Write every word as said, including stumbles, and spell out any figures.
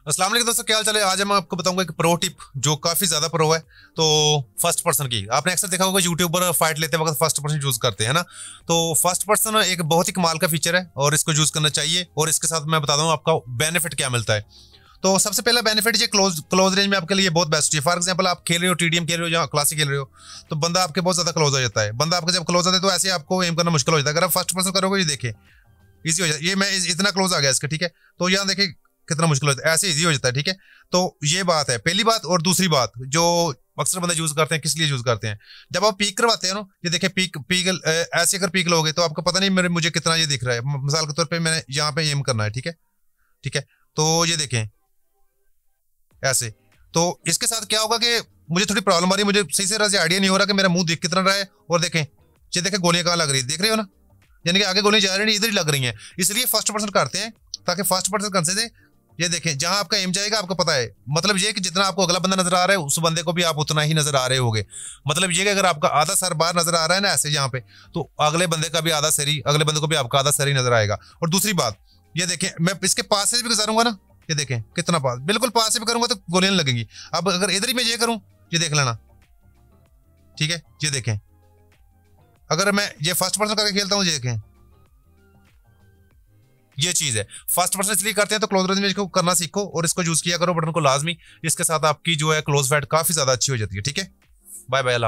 अस्सलाम वालेकुम दोस्तों, क्या हाल चाल है। आज मैं आपको बताऊंगा एक प्रो टिप जो काफी ज्यादा प्रो है। तो फर्स्ट पर्सन की आपने अक्सर देखा होगा, यूट्यूब पर फाइट लेते वक्त फर्स्ट पर्सन यूज करते हैं ना। तो फर्स्ट पर्सन एक बहुत ही कमाल का फीचर है और इसको यूज करना चाहिए। और इसके साथ मैं बता दूं आपका बेनिफिट क्या मिलता है। तो सबसे पहला बेनिफिट ये क्लोज क्लोज रेंज में आपके लिए बहुत बेस्ट है। फॉर एग्जांपल आप खेल रहे हो, टीडीएम खेल रहे हो या क्लासिक खेल रहे हो, तो बंदा आपके बहुत ज्यादा क्लोज हो जाता है। बंदा आपके जब क्लोज आता है तो ऐसे आपको एम करना मुश्किल हो जाता है। अगर आप फर्स्ट पर्सन करोगे, ये देखें इजी हो जाए। ये मैं इतना क्लोज आ गया इसका, ठीक है। तो यहाँ देखें कितना मुश्किल होता है, ऐसे इजी हो जाता है, ठीक है। तो ये बात है पहली बात। और दूसरी बात जो अक्सर बंदे यूज करते हैं, किस लिए यूज करते हैं, जब आप पीक करवाते हैं ना, ये देखें पीक पीक ऐसे अगर पीक लोगे तो आपको पता नहीं मेरे मुझे कितना ये दिख रहा है। मिसाल के तौर पे मैंने यहाँ पे एम करना है, ठीक है ठीक है। तो ये देखें ऐसे। तो इसके साथ क्या होगा कि मुझे थोड़ी प्रॉब्लम आ रही है, मुझे सही से आइडिया नहीं हो रहा कि मेरा मुंह दिख कितना रहा है। और देखें ये देखें गोलियां कहाँ लग रही है, देख रहे हो ना, यानी कि आगे गोलियां जा रही है, इधर ही लग रही हैं। इसलिए फर्स्ट पर्सन करते हैं ताकि फर्स्ट पर्सन करने से ये देखें जहां आपका एम जाएगा आपको पता है। मतलब ये कि जितना आपको अगला बंदा नजर आ रहा है उस बंदे को भी आप उतना ही नजर आ रहे होगे। मतलब ये कि अगर आपका आधा सर बाहर नजर आ रहा है ना ऐसे यहाँ पे, तो अगले बंदे का भी आधा सर ही, अगले बंदे को भी आपका आधा सर ही नजर आएगा। और दूसरी बात ये देखें, मैं इसके पास से भी गुजारूंगा ना, ये देखें कितना पास, बिल्कुल पास से भी करूंगा तो गोलियां लगेंगी। अब अगर इधर ही मैं ये करूं, ये देख लेना, ठीक है। ये देखें अगर मैं ये फर्स्ट पर्सन करके खेलता हूं, ये देखें ये चीज है। फर्स्ट पर्सन इसलिए करते हैं तो क्लोज रेंज में इसको करना सीखो और इसको यूज किया करो बटन को लाजमी। इसके साथ आपकी जो है क्लोज फाइट काफी ज्यादा अच्छी हो जाती है, ठीक है। Bye bye.